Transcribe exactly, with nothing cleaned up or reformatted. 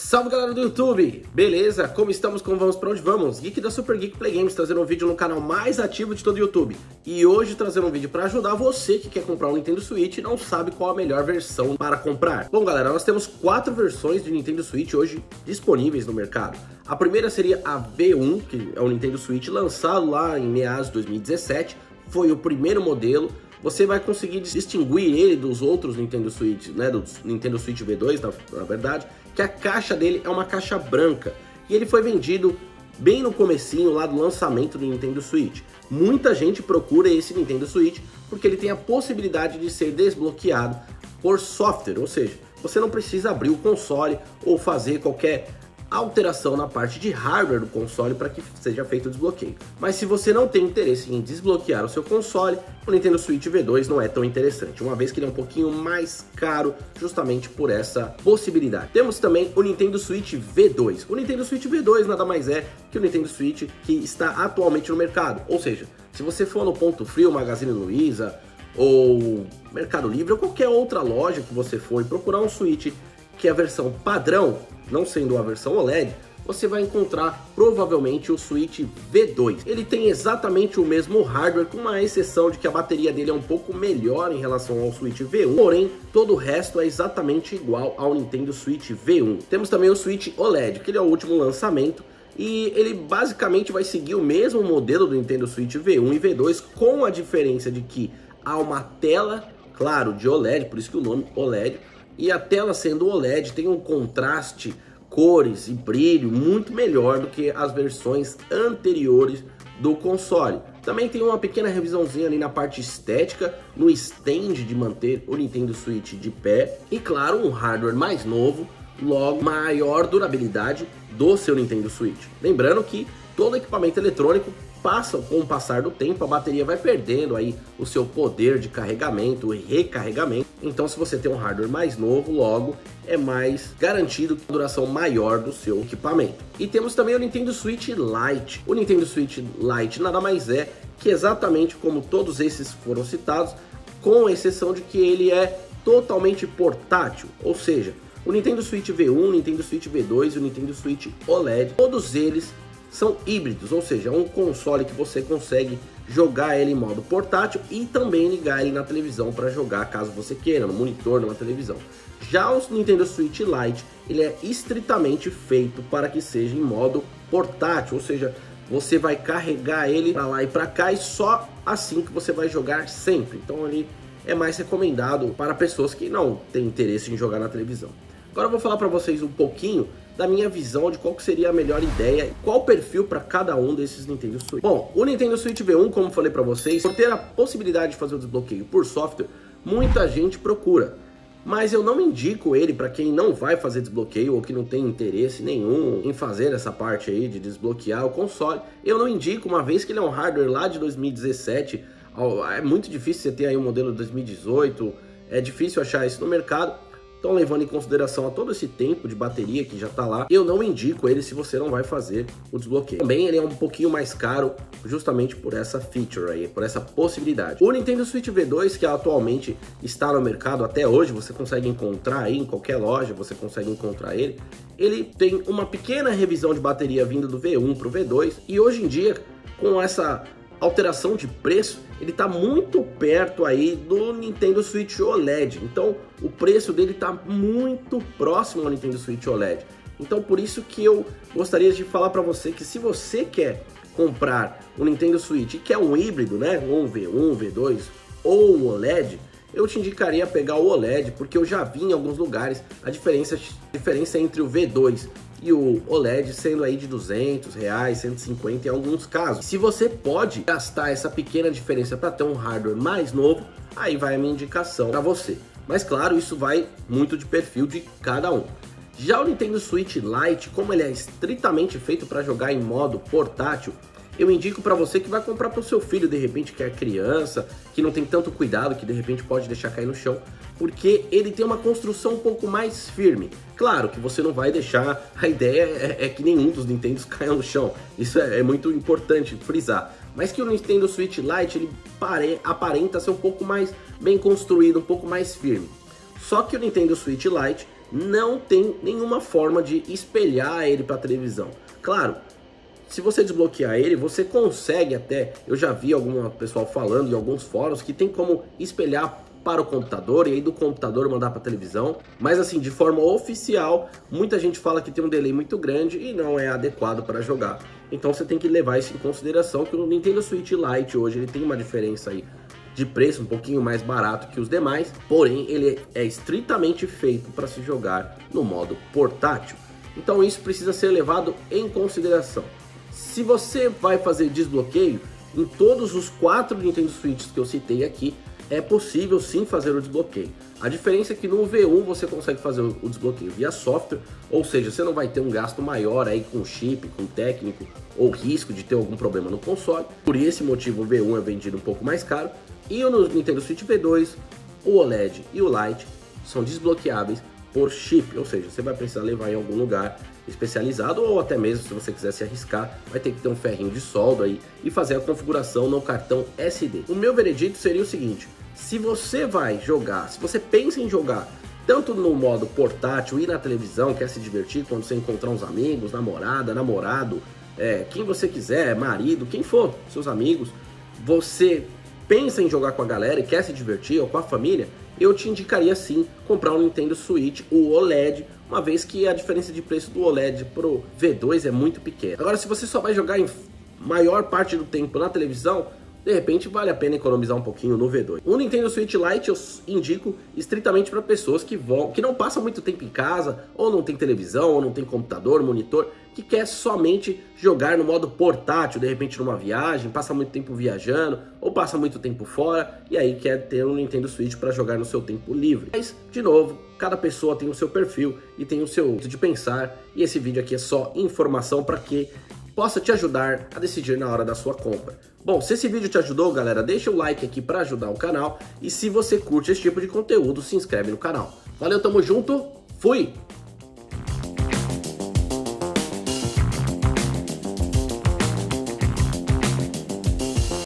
Salve galera do YouTube, beleza? Como estamos? Como vamos? Pra onde vamos? Geek da Super Geek Play Games trazendo um vídeo no canal mais ativo de todo o YouTube. E hoje trazendo um vídeo para ajudar você que quer comprar um Nintendo Switch e não sabe qual a melhor versão para comprar. Bom galera, nós temos quatro versões de Nintendo Switch hoje disponíveis no mercado. A primeira seria a V um, que é o Nintendo Switch lançado lá em meados de dois mil e dezessete. Foi o primeiro modelo. Você vai conseguir distinguir ele dos outros Nintendo Switch, né, do Nintendo Switch V dois, na, na verdade, que a caixa dele é uma caixa branca. E ele foi vendido bem no comecinho lá do lançamento do Nintendo Switch. Muita gente procura esse Nintendo Switch porque ele tem a possibilidade de ser desbloqueado por software, ou seja, você não precisa abrir o console ou fazer qualquer alteração na parte de hardware do console para que seja feito o desbloqueio. Mas se você não tem interesse em desbloquear o seu console, o Nintendo Switch V dois não é tão interessante, uma vez que ele é um pouquinho mais caro justamente por essa possibilidade. Temos também o Nintendo Switch V dois. O Nintendo Switch V dois nada mais é que o Nintendo Switch que está atualmente no mercado, ou seja, se você for no Ponto Frio, Magazine Luiza ou Mercado Livre ou qualquer outra loja que você for e procurar um Switch que é a versão padrão, não sendo a versão O L E D, você vai encontrar provavelmente o Switch V dois. Ele tem exatamente o mesmo hardware, com uma exceção de que a bateria dele é um pouco melhor em relação ao Switch V um, porém todo o resto é exatamente igual ao Nintendo Switch V um. Temos também o Switch O L E D, que ele é o último lançamento, e ele basicamente vai seguir o mesmo modelo do Nintendo Switch V um e V dois, com a diferença de que há uma tela, claro, de O L E D, por isso que o nome O L E D, e a tela sendo O L E D tem um contraste, cores e brilho muito melhor do que as versões anteriores do console. Também tem uma pequena revisãozinha ali na parte estética, no stand de manter o Nintendo Switch de pé. E claro, um hardware mais novo, logo maior durabilidade do seu Nintendo Switch. Lembrando que todo equipamento eletrônico passa, com o passar do tempo, a bateria vai perdendo aí o seu poder de carregamento e recarregamento. Então, se você tem um hardware mais novo, logo é mais garantido a duração maior do seu equipamento. E temos também o Nintendo Switch Lite. O Nintendo Switch Lite nada mais é que exatamente como todos esses foram citados, com exceção de que ele é totalmente portátil, ou seja, o Nintendo Switch V um, o Nintendo Switch V dois e o Nintendo Switch O L E D, todos eles são híbridos, ou seja, é um console que você consegue jogar ele em modo portátil e também ligar ele na televisão para jogar caso você queira, no monitor, numa televisão. Já o Nintendo Switch Lite, ele é estritamente feito para que seja em modo portátil, ou seja, você vai carregar ele para lá e para cá e só assim que você vai jogar sempre. Então ele é mais recomendado para pessoas que não têm interesse em jogar na televisão. Agora eu vou falar para vocês um pouquinho da minha visão de qual que seria a melhor ideia, qual perfil para cada um desses Nintendo Switch. Bom, o Nintendo Switch V um, como falei para vocês, por ter a possibilidade de fazer o desbloqueio por software, muita gente procura. Mas eu não indico ele para quem não vai fazer desbloqueio ou que não tem interesse nenhum em fazer essa parte aí de desbloquear o console. Eu não indico, uma vez que ele é um hardware lá de dois mil e dezessete, é muito difícil você ter aí um modelo de dois mil e dezoito, é difícil achar isso no mercado. Então, levando em consideração a todo esse tempo de bateria que já tá lá, eu não indico ele se você não vai fazer o desbloqueio. Também ele é um pouquinho mais caro justamente por essa feature aí, por essa possibilidade. O Nintendo Switch V dois, que atualmente está no mercado até hoje, você consegue encontrar aí em qualquer loja, você consegue encontrar ele. Ele tem uma pequena revisão de bateria vindo do V um para o V dois e hoje em dia, com essa alteração de preço, ele está muito perto aí do Nintendo Switch O L E D, então o preço dele está muito próximo ao Nintendo Switch O L E D. Então por isso que eu gostaria de falar para você que se você quer comprar um Nintendo Switch que é um híbrido, né, ou um V um, V dois ou um O L E D, eu te indicaria pegar o O L E D, porque eu já vi em alguns lugares a diferença, a diferença entre o V dois e o O L E D sendo aí de duzentos reais, cento e cinquenta em alguns casos. Se você pode gastar essa pequena diferença para ter um hardware mais novo, aí vai a minha indicação para você. Mas claro, isso vai muito de perfil de cada um. Já o Nintendo Switch Lite, como ele é estritamente feito para jogar em modo portátil, eu indico para você que vai comprar para o seu filho, de repente, que é criança, que não tem tanto cuidado, que de repente pode deixar cair no chão, porque ele tem uma construção um pouco mais firme. Claro que você não vai deixar, a ideia é, é que nenhum dos Nintendos caia no chão, isso é, é muito importante frisar. Mas que o Nintendo Switch Lite, ele pare, aparenta ser um pouco mais bem construído, um pouco mais firme. Só que o Nintendo Switch Lite não tem nenhuma forma de espelhar ele para a televisão. Claro, se você desbloquear ele, você consegue até, eu já vi algum pessoal falando em alguns fóruns que tem como espelhar para o computador e aí do computador mandar para a televisão, mas assim, de forma oficial, muita gente fala que tem um delay muito grande e não é adequado para jogar. Então você tem que levar isso em consideração, que o Nintendo Switch Lite hoje ele tem uma diferença aí de preço um pouquinho mais barato que os demais, porém ele é estritamente feito para se jogar no modo portátil. Então isso precisa ser levado em consideração. Se você vai fazer desbloqueio, em todos os quatro Nintendo Switches que eu citei aqui, é possível sim fazer o desbloqueio. A diferença é que no V um você consegue fazer o desbloqueio via software, ou seja, você não vai ter um gasto maior aí com chip, com técnico, ou risco de ter algum problema no console. Por esse motivo o V um é vendido um pouco mais caro. E no Nintendo Switch V dois, o OLED e o Lite são desbloqueáveis por chip, ou seja, você vai precisar levar em algum lugar especializado, ou até mesmo se você quiser se arriscar, vai ter que ter um ferrinho de solda aí e fazer a configuração no cartão S D. O meu veredito seria o seguinte: se você vai jogar, se você pensa em jogar tanto no modo portátil e na televisão, quer se divertir quando você encontrar uns amigos, namorada, namorado, é, quem você quiser, marido, quem for, seus amigos, você pensa em jogar com a galera e quer se divertir, ou com a família, eu te indicaria sim comprar um Nintendo Switch, o OLED, uma vez que a diferença de preço do OLED pro V dois é muito pequena. Agora, se você só vai jogar em maior parte do tempo na televisão, de repente vale a pena economizar um pouquinho no V dois. O Nintendo Switch Lite eu indico estritamente para pessoas que vão, que não passam muito tempo em casa, ou não tem televisão, ou não tem computador, monitor, que quer somente jogar no modo portátil, de repente numa viagem, passa muito tempo viajando, ou passa muito tempo fora, e aí quer ter um Nintendo Switch para jogar no seu tempo livre. Mas, de novo, cada pessoa tem o seu perfil e tem o seu jeito de pensar, e esse vídeo aqui é só informação para que possa te ajudar a decidir na hora da sua compra. Bom, se esse vídeo te ajudou, galera, deixa o like aqui para ajudar o canal, e se você curte esse tipo de conteúdo, se inscreve no canal. Valeu, tamo junto, fui!